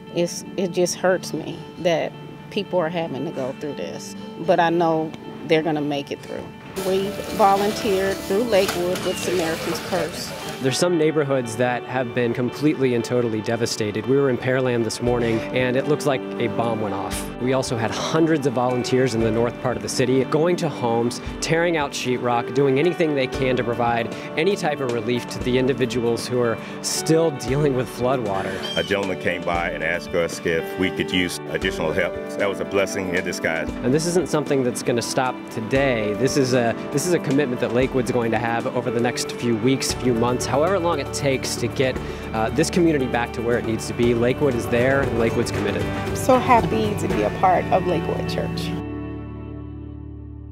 It just hurts me that people are having to go through this, but I know they're going to make it through. We volunteered through Lakewood with Samaritans Purse. There's some neighborhoods that have been completely and totally devastated. We were in Pearland this morning, and it looks like a bomb went off. We also had hundreds of volunteers in the north part of the city going to homes, tearing out sheetrock, doing anything they can to provide any type of relief to the individuals who are still dealing with floodwater. A gentleman came by and asked us if we could use additional help. That was a blessing in disguise. And this isn't something that's going to stop today. This is a commitment that Lakewood's going to have over the next few weeks, few months, however long it takes to get this community back to where it needs to be. Lakewood is there, and Lakewood's committed. I'm so happy to be a part of Lakewood Church.